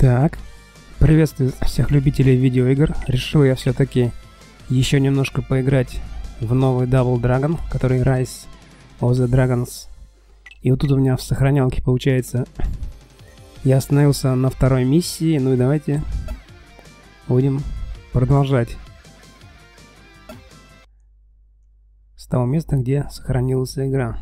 Так, приветствую всех любителей видеоигр. Решил я все-таки еще немножко поиграть в новый Double Dragon, который Rise of the Dragons. И вот тут у меня в сохранялке получается, я остановился на второй миссии, ну и давайте будем продолжать с того места, где сохранилась игра.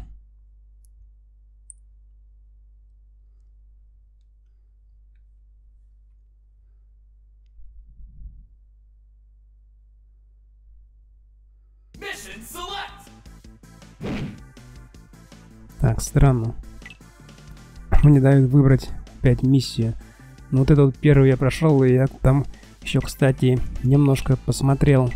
Так, странно. Мне дают выбрать опять миссию. Но вот эту вот первую я прошел, и я там еще, кстати, немножко посмотрел.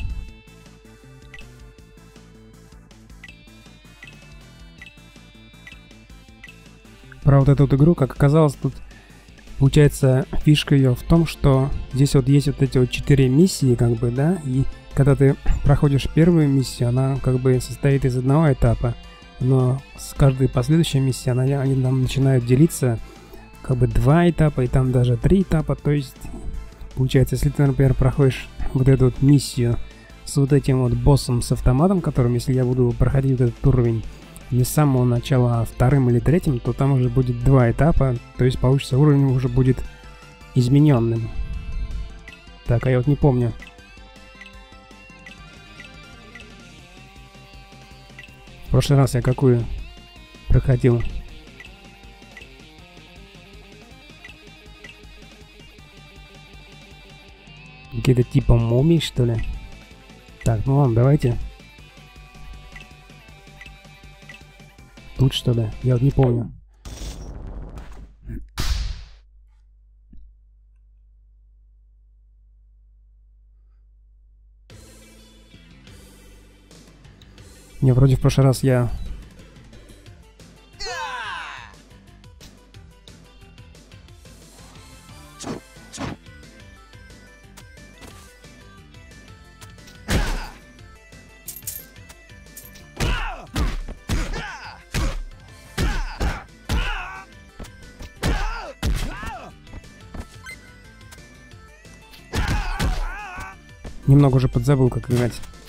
Про вот эту вот игру, как оказалось, тут получается фишка ее в том, что здесь вот есть вот эти вот 4 миссии, как бы, да, и когда ты проходишь первую миссию, она как бы состоит из одного этапа. Но с каждой последующей миссией они там начинают делиться как бы 2 этапа и там даже 3 этапа. То есть получается, если ты, например, проходишь вот эту вот миссию с вот этим вот боссом с автоматом, которым, если я буду проходить вот этот уровень не с самого начала, а вторым или третьим, то там уже будет 2 этапа. То есть получится, уровень уже будет измененным. Так, а я вот не помню. В прошлый раз я какую проходил? Какие-то типа мумий, что ли? Так, ну ладно, давайте. Тут что ли? Я вот не помню. Не, вроде в прошлый раз я... Немного уже подзабыл, как играть.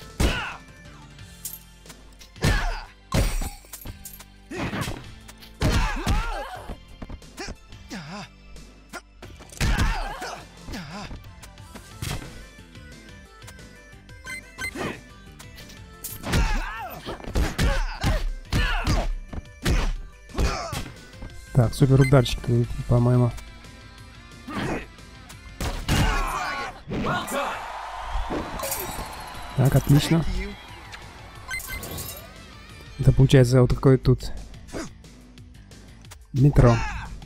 Так, супер ударчик, по-моему. Так, отлично. Это получается вот такое тут метро.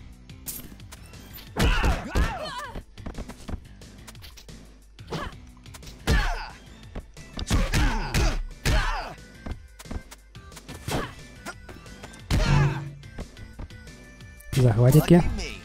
Захватики.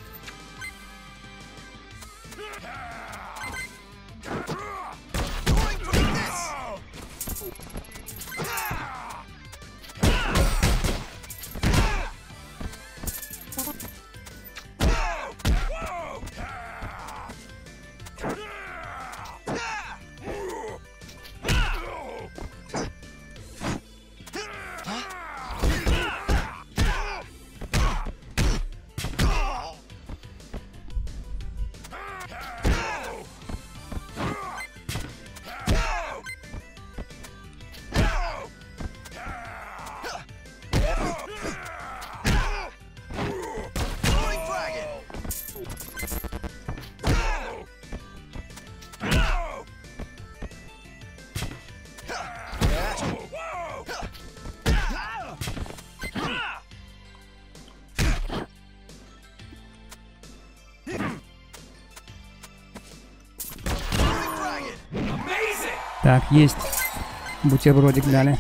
Так, есть. Бутербродик дали.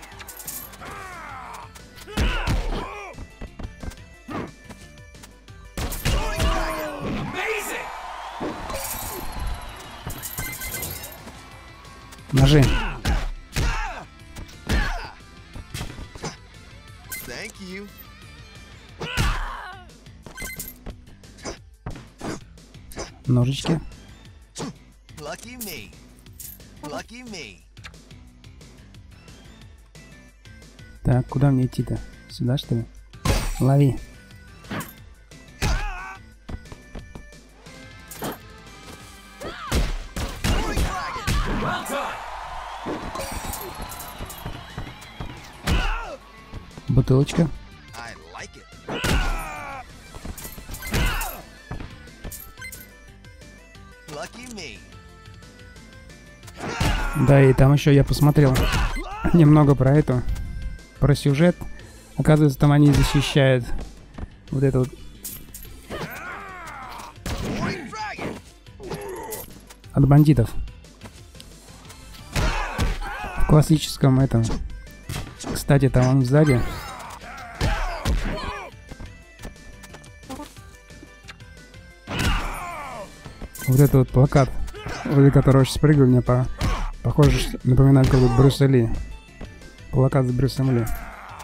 Ножи. Ножички. Так, куда мне идти-то? Сюда, что ли? Лови. Бутылочка. Да, и там еще я посмотрел немного про это, про сюжет. Оказывается, там они защищают вот это вот от бандитов. В классическом этом. Кстати, там он сзади. Вот этот вот плакат, возле которого сейчас прыгаю, мне похоже, напоминает какой-то Брюса Ли. Плакат с Брюсом Ли.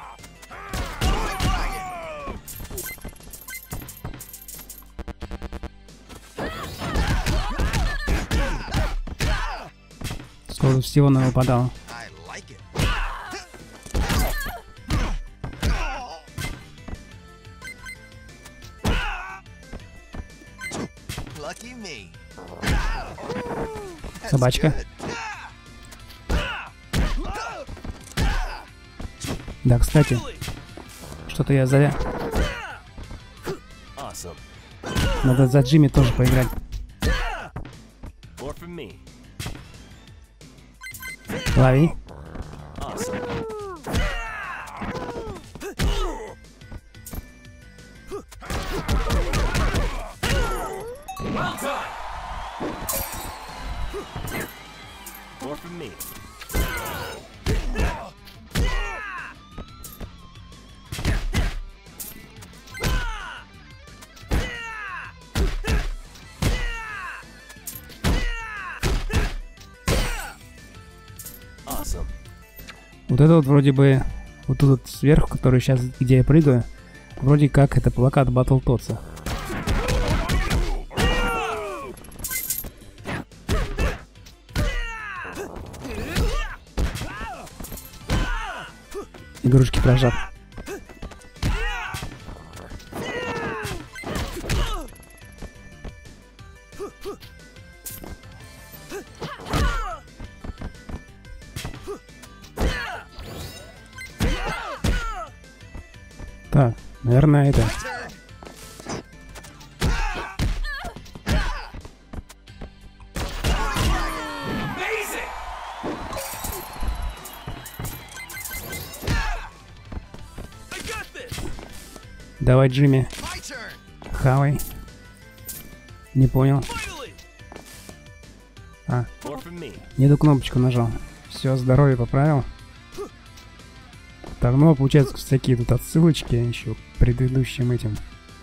Сколько всего нам выпадало. Собачка. Да, кстати, что-то я зря. Надо за Джимми тоже поиграть. Лови. Вот это вот вроде бы, вот тут вот сверху, который сейчас, где я прыгаю, вроде как это плакат Battletoads. Игрушки прожат. Так, наверное, это. Давай, Джимми. Хавай. Не понял. А. Не эту кнопочку нажал. Все, здоровье поправил. Так, ну, получается, всякие тут отсылочки еще к предыдущим этим.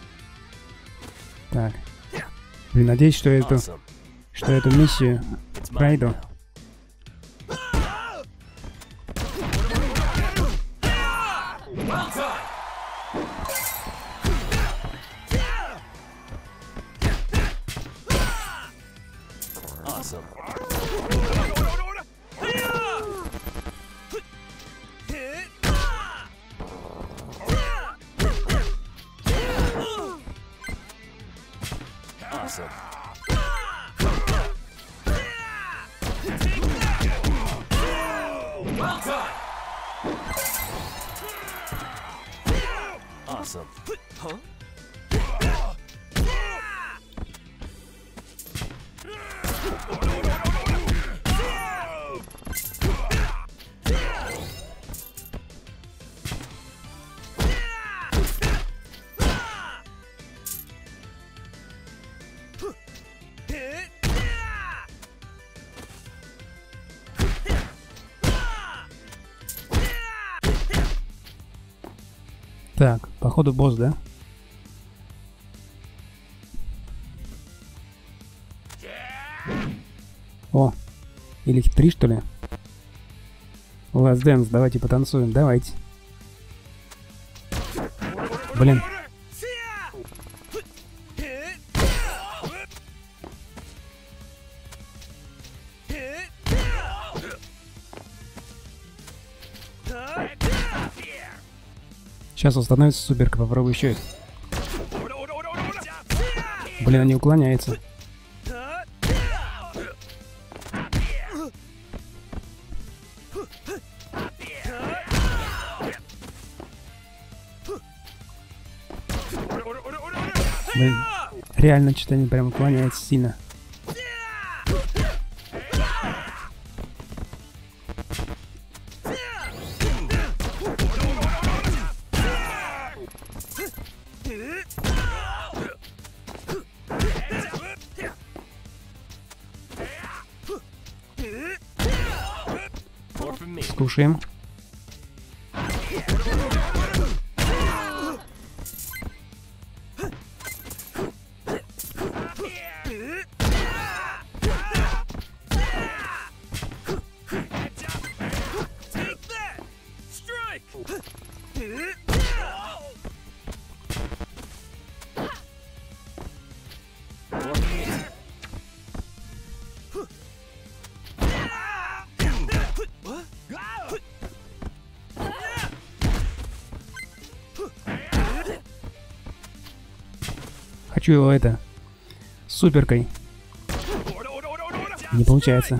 Так. Блин, надеюсь, что эту миссию пройду. Так, походу босс, да? О, или 3, что ли? Last Dance, давайте потанцуем, давайте. Блин. Сейчас установится суперка, попробуй еще. Блин, они уклоняются. Блин, реально что-то они прям уклоняются сильно. Скушаем. Хочу его это суперкой. Не получается.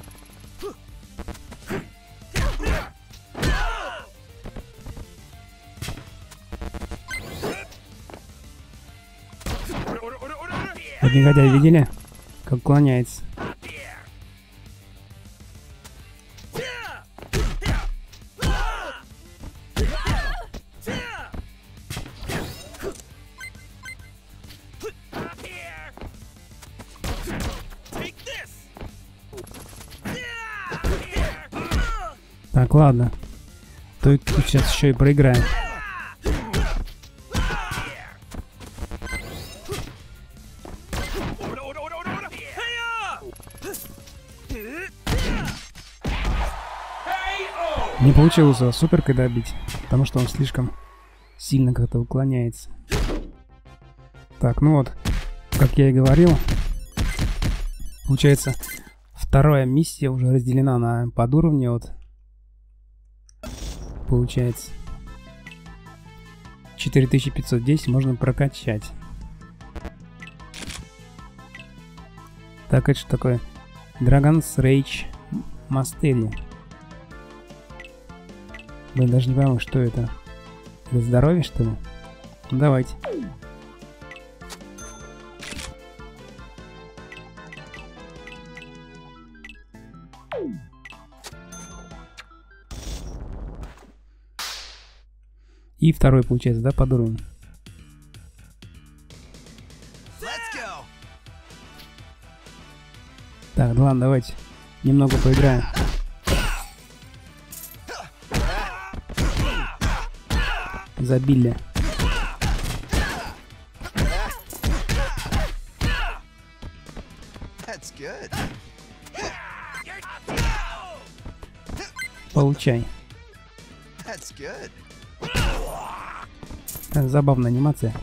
Вот негодяй, видели? Как уклоняется. Так, ладно. То сейчас еще и проиграем. Не получилось его суперкой добить, потому что он слишком сильно как-то уклоняется. Так, ну вот, как я и говорил, получается, вторая миссия уже разделена на подуровни. Вот, получается, 4510 можно прокачать. Так, это что такое? Dragon's Rage Mastery. Блин, даже не пойму, что это. Для здоровья, что ли? Ну, давайте. И второй получается, да, под уровень. Так, ладно, давайте немного поиграем. Забили. Получай. Забавная анимация.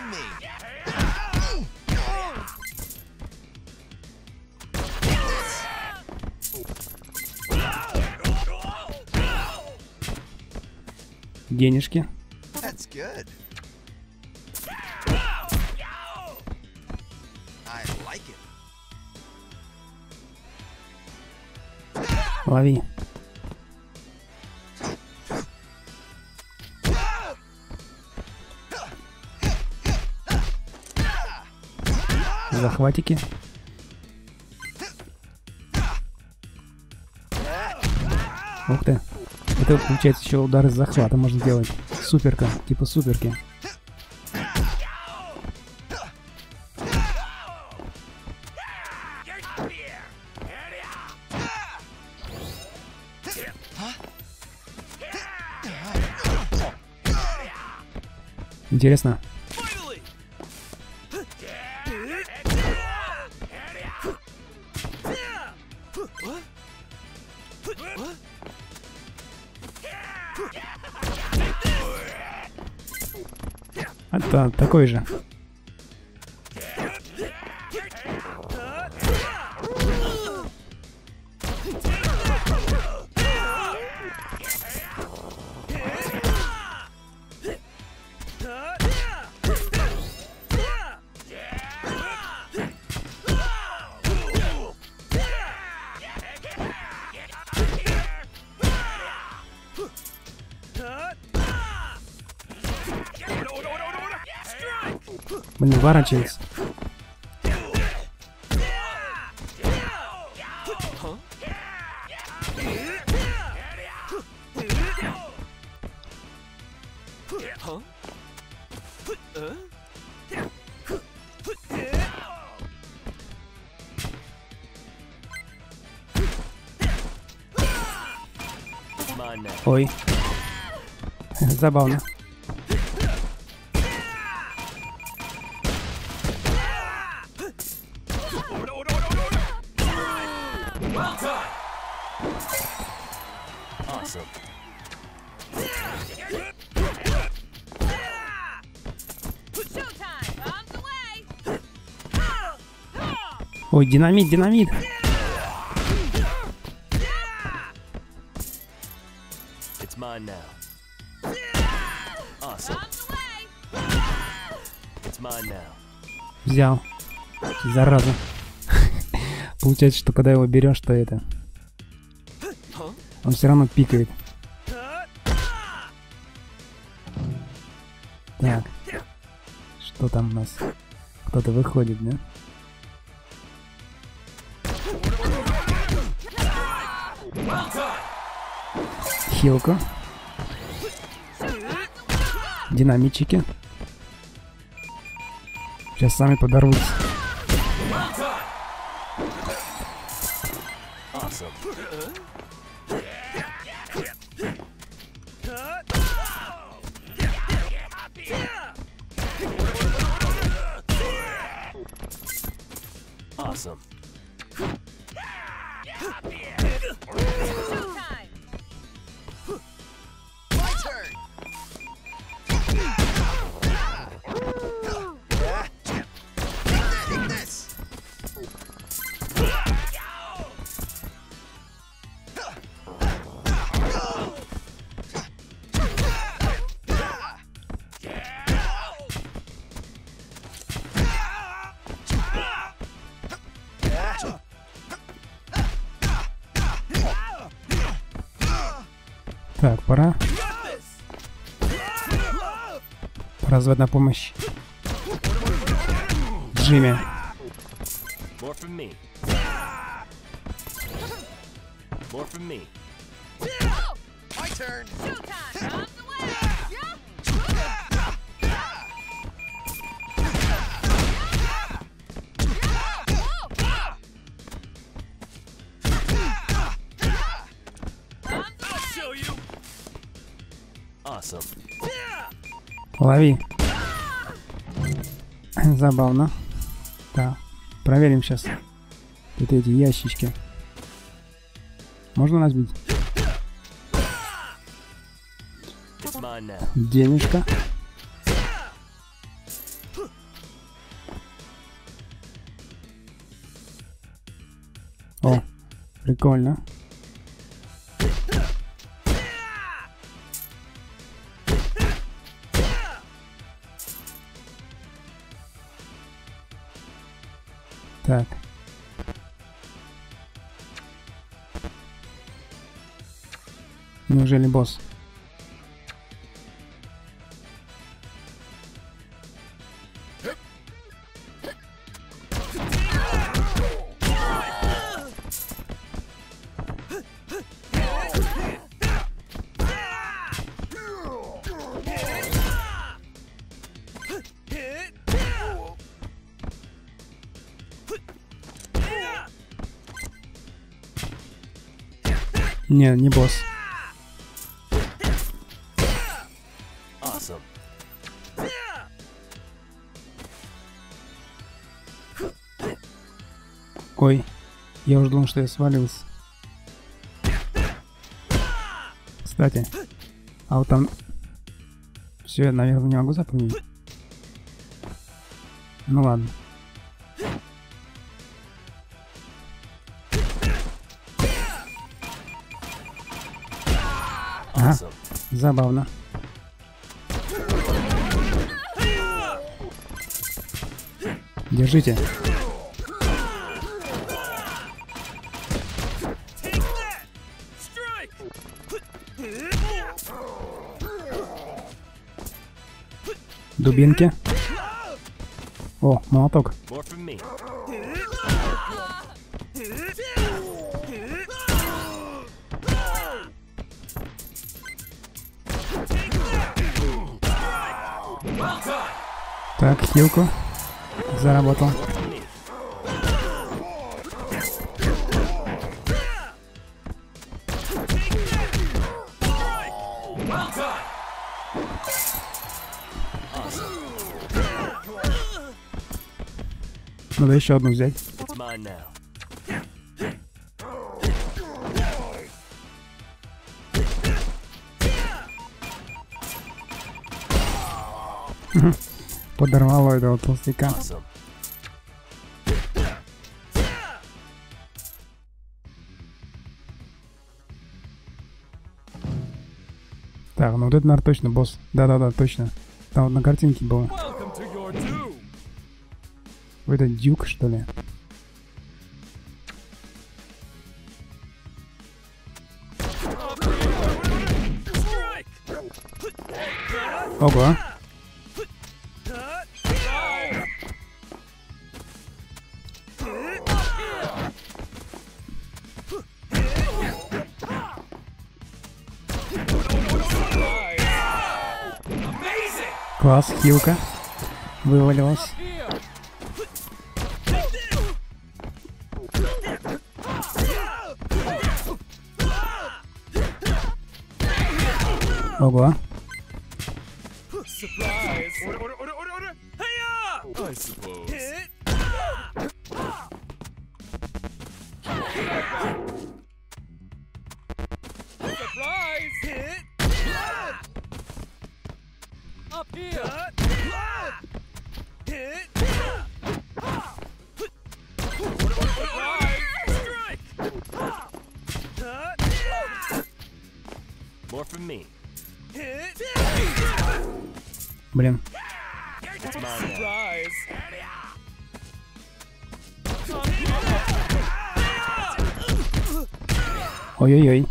Денежки. Лови. Захватики. Ух ты. Это получается еще удары с захвата можно делать. Суперка, типа суперки. Интересно. Это такой же. Блин, ворачивается. Ой. Забавно. Ой, динамит, динамит. Взял. Зараза. Получается, что когда его берешь, то это... Он все равно пикает. Так. Что там у нас? Кто-то выходит, да? Хилка. Динамитчики. Сейчас сами подорвутся. Awesome. Так, пора. Пора звать на помощь Джимми. Лови. Забавно. Так, проверим сейчас. Вот эти ящички. Можно разбить? Денежка. О, прикольно. Так. Неужели босс? Не, не босс. Awesome. Ой, я уже думал, что я свалился. Кстати, а вот там... Все, я, наверное, не могу запомнить. Ну ладно. Ага, забавно. Держите. Дубинки. О, молоток. More from me. Так, хилку. Заработал. Надо еще одну взять. It's mine now. Подорвало этого толстяка. Awesome. Так, ну вот это, наверное, точно босс. Да-да-да, точно. Там вот на картинке было. Welcome to your doom. Это дюк, что ли? Ого. Класс, хилка вывалилась. Ого. Surprise. Order. Hey-ya! I suppose. Surprise. Hit. Up here. Hit. Surprise. Strike. More from me. Блин. Surprise. Ой-ой-ой.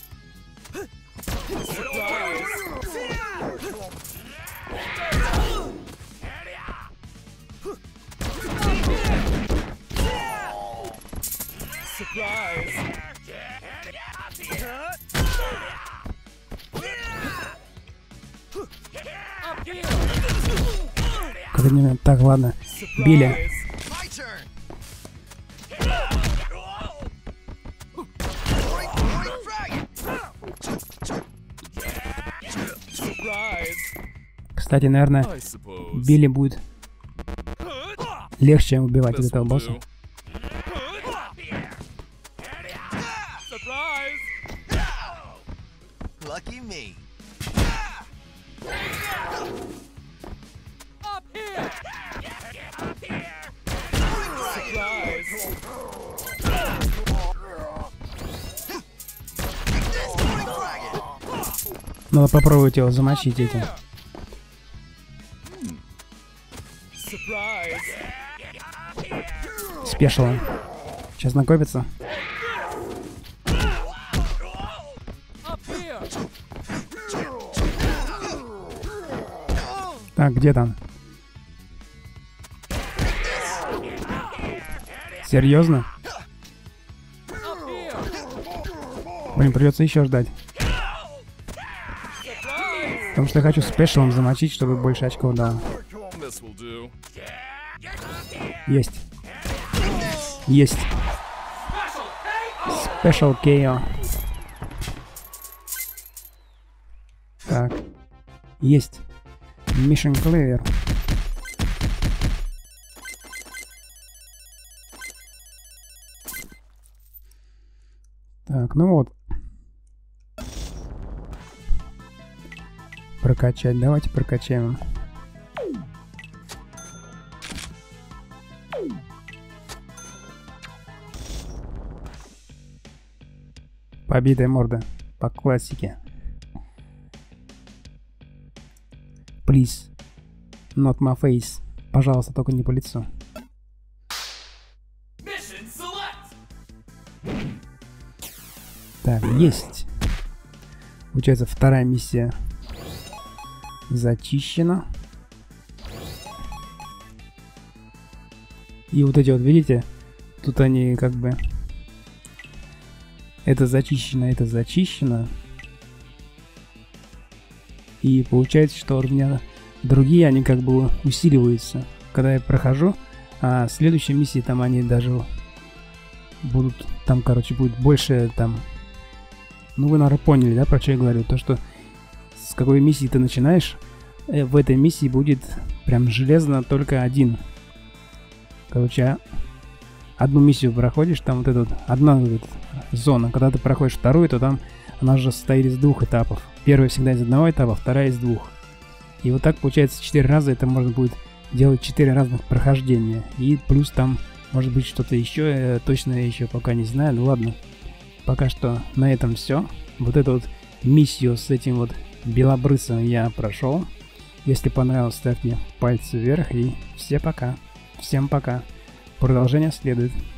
Как они... Так, ладно. Билли. Кстати, наверное, Билли будет легче убивать этого босса. Lucky me. Надо попробовать его замочить этим. Спешило. Сейчас накопится. Так, где там? Серьезно? Блин, придется еще ждать. Потому что я хочу спешалом замочить, чтобы больше очков дало. Есть. Есть. Special KO. Так. Есть. Mission clear. Так, ну вот. Прокачать. Давайте прокачаем. Побитая морда. По классике. Please. Not my face. Пожалуйста, только не по лицу. Так, есть. Получается, вторая миссия зачищена. И вот эти вот, видите, тут они как бы... Это зачищено, это зачищено. И получается, что у меня другие, они как бы усиливаются. Когда я прохожу, а следующей миссии там они даже будут... Там, короче, будет больше там... Ну, вы, наверное, поняли, да, про что я говорю? То, что с какой миссии ты начинаешь, в этой миссии будет прям железно только один. Короче, одну миссию проходишь, там вот эта вот, одна вот зона. Когда ты проходишь вторую, то там она уже состоит из двух этапов. Первая всегда из одного этапа, вторая из двух. И вот так получается 4 раза это можно будет делать 4 разных прохождения. И плюс там может быть что-то еще, я точно еще пока не знаю. Ну ладно, пока что на этом все. Вот эту вот миссию с этим вот белобрысом я прошел. Если понравилось, ставьте пальцы вверх и всем пока. Продолжение следует.